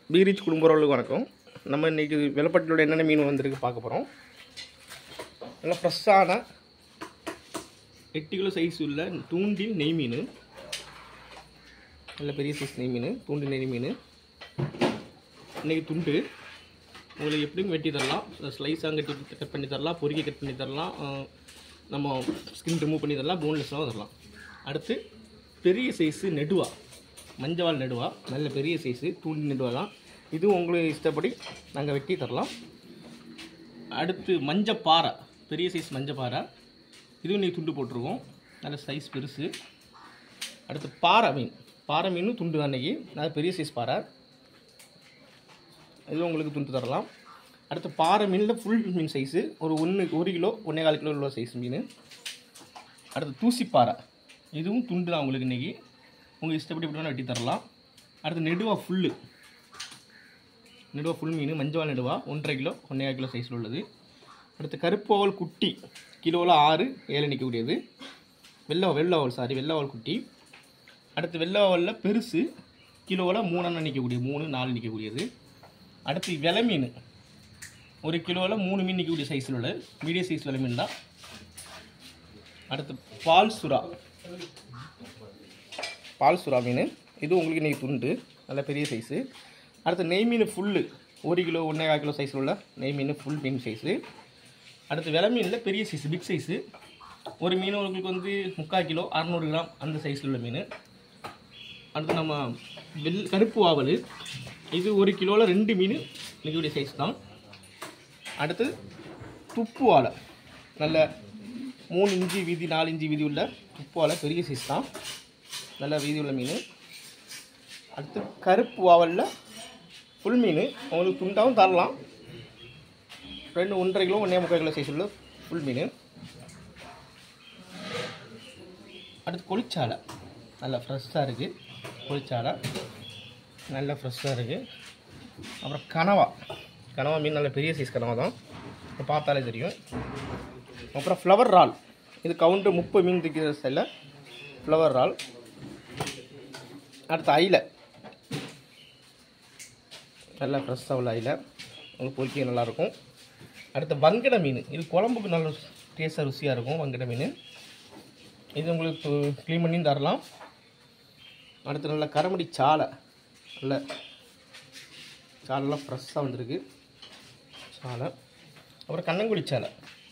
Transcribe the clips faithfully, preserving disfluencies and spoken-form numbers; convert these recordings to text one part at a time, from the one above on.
பீரிச் குடும்பங்களுக்கு வணக்கம். நம்ம இன்றைக்கி வெள்ளப்பட்டியோட என்னென்ன மீன் வந்திருக்கு பார்க்க போகிறோம். நல்லா ஃப்ரெஷ்ஷான எட்டு கிலோ சைஸ் உள்ள தூண்டில் நெய் மீன், நல்ல பெரிய சைஸ் நெய் மீன், தூண்டில் நெய் மீன். இன்றைக்கி துண்டு உங்களுக்கு எப்படியும் வெட்டி தரலாம், ஸ்லைஸாக கட்டி கட் பண்ணி தரலாம், பொறுக்கி கட் பண்ணி தரலாம், நம்ம ஸ்கின் ரிமூவ் பண்ணி தரலாம், போன்லெஸ்ஸாகவும் தரலாம். அடுத்து பெரிய சைஸு நெடுவா, மஞ்சவால் நெடுவா, நல்ல பெரிய சைஸு தூண்டில் நெடுவா தான். இதுவும் உங்களுக்கு இஷ்டப்படி நாங்கள் வெட்டி தரலாம். அடுத்து மஞ்சப்பாறை, பெரிய சைஸ் மஞ்சப்பாறை, இதுவும் இன்றைக்கி துண்டு போட்டிருக்கோம், நல்ல சைஸ் பெருசு. அடுத்து பாறை மீன், பாறை மீனும் துண்டு தான் இன்றைக்கி, நல்ல பெரிய சைஸ் பாறை, இதுவும் உங்களுக்கு துண்டு தரலாம். அடுத்து பாறை மீனில் ஃபுல் மீன் சைஸு ஒரு ஒன்று ஒரு கிலோ ஒன்றே கால் கிலோ உள்ள சைஸ் மீன். அடுத்து தூசிப்பாறை, இதுவும் துண்டு தான் உங்களுக்கு இன்றைக்கி, உங்களுக்கு இஷ்டப்படி எப்படி வேணால் வெட்டி தரலாம். அடுத்து நெடுவா ஃபுல்லு, நெடுவா ஃபுல் மீன், மஞ்சள் நெடுவா ஒன்றரை கிலோ ஒன்றே கிலோ சைஸில் உள்ளது. அடுத்து கருப்போவல் குட்டி, கிலோவில் ஆறு ஏழு நிற்கக்கூடியது. வெள்ளை வெள்ளவல் சாரி வெள்ளவல் குட்டி. அடுத்து வெள்ளவலில் பெருசு, கிலோவில் மூணு நிற்கக்கூடிய மூணு நாலு நிற்கக்கூடியது. அடுத்து வெலை மீன், ஒரு கிலோவில் மூணு மீன் நிற்கக்கூடிய சைஸில் உள்ள மீடியம் சைஸ் வெலை மீன் தான். அடுத்து பால் சுறா, பால் சுறா மீன், இது உங்களுக்கு இன்றைக்கி துண்டு, நல்ல பெரிய சைஸு. அடுத்து நெய் மீன் ஃபுல்லு, ஒரு கிலோ ஒன்றே கால் கிலோ சைஸில் உள்ள நெய் மீன் ஃபுல் மீன் சைஸு. அடுத்து வெலை மீனில் பெரிய சைஸு, பிக் சைஸு, ஒரு மீன் உங்களுக்கு வந்து முக்கால் கிலோ அறநூறு கிராம் அந்த சைஸில் உள்ள மீன். அடுத்து நம்ம வெள் கருப்பு வாவல், இது ஒரு கிலோவில் ரெண்டு மீன் நிற்கக்கூடிய சைஸ் தான். அடுத்து துப்பு வாழை, நல்ல மூணு இஞ்சி வீதி நாலு இஞ்சி வீதி உள்ள துப்பு வாழை, பெரிய சைஸ் தான், நல்ல வீதி உள்ள மீன். அடுத்து கருப்பு வாவலில் ஃபுல் மீன், உங்களுக்கு துண்டாகவும் தரலாம், ரெண்டு ஒன்றரை கிலோ ஒன்றே முக்கால் கிலோ சைஸ் உள்ள ஃபுல் மீன். அடுத்து கொளிச்சாலை, நல்லா ஃப்ரெஷ்ஷாக இருக்குது, கொளிச்சாலை நல்லா ஃப்ரெஷ்ஷாக இருக்குது. அப்புறம் கனவா, கனவா மீன் நல்ல பெரிய சைஸ் கனவா தான், இப்போ பார்த்தாலே தெரியும். அப்புறம் ஃப்ளவர் இறால், இது கவுண்டர் முப்பது மீன் இருக்கிற சைடில் ஃப்ளவர் இறால். அடுத்து ஐலை, நல்லா ஃப்ரெஷ்ஷாக உள்ள ஐலை, உங்களுக்கு பொரிக்க நல்லாயிருக்கும். அடுத்து வங்கட மீன், இது குழம்புக்கு நல்ல டேஸ்ட்டாக ருசியாக இருக்கும் வங்கட மீன், இது உங்களுக்கு க்ளீன் பண்ணி தரலாம். அடுத்து நல்ல கரமடி சாலை, நல்ல சாலைலாம் ஃப்ரெஷ்ஷாக வந்துருக்கு சாலை. அப்புறம் கண்ணங்குழி சாலை,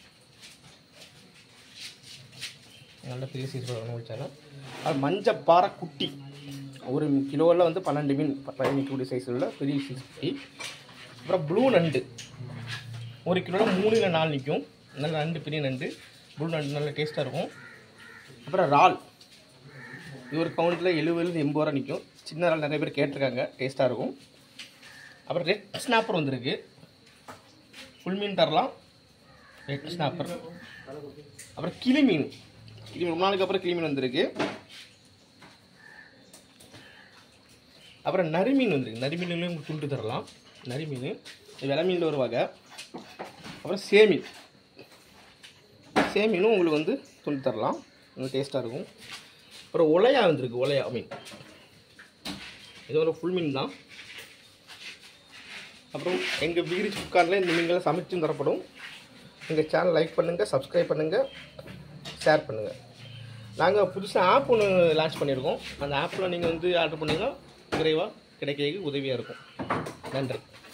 நல்ல பெரிய சைஸ் கண்ணங்குழி சாலை. அது மஞ்சப்பாறை குட்டி, ஒரு கிலோவில் வந்து பன்னெண்டு மீன் நிற்கக்கூடிய சைஸில் உள்ள பெரிய சைஸ் குட்டி. அப்புறம் ப்ளூ நண்டு, ஒரு கிலோவில் மூணு இல்லை நாலு நிற்கும், நல்ல நண்டு பெரிய நண்டு, ப்ளூ நண்டு நல்ல டேஸ்ட்டாக இருக்கும். அப்புறம் இறால், இது ஒரு கவுண்டில் எழுபதுலேருந்து எண்பது ரூபா நிற்கும், சின்ன இறால் நிறைய பேர் கேட்டிருக்காங்க, டேஸ்ட்டாக இருக்கும். அப்புறம் ரெட் ஸ்னாப்பர் வந்துருக்கு, ஃபுல் மீன் தரலாம், ரெட் ஸ்னாப்பர். அப்புறம் கிளி மீன், கிளி ரொம்ப நாளுக்கு அப்புறம் கிளி மீன் வந்திருக்கு. அப்புறம் நரிமீன் வந்துருக்கு, நரிமீன்லையும் உங்களுக்கு துண்டு தரலாம், நரிமீன் வெலை மீனில் ஒரு வகை. அப்புறம் சேமீன், சேமீனும் உங்களுக்கு வந்து துண்டு தரலாம், நல்லா டேஸ்ட்டாக இருக்கும். அப்புறம் ஒலையா வந்துருக்கு, ஒலையா மீன், இது ஒரு ஃபுல் மீன் தான். அப்புறம் எங்கள் பீரிச் குக்காரில் இந்த மீன்களை சமைச்சும் தரப்படும். எங்கள் சேனல் லைக் பண்ணுங்கள், சப்ஸ்கிரைப் பண்ணுங்கள், ஷேர் பண்ணுங்கள். நாங்கள் புதுசாக ஆப் ஒன்று லான்ச் பண்ணியிருக்கோம், அந்த ஆப்பில் நீங்கள் வந்து ஆர்டர் பண்ணிங்கன்னா விரைவாக கிடைக்க உதவியாக இருக்கும். நன்றி.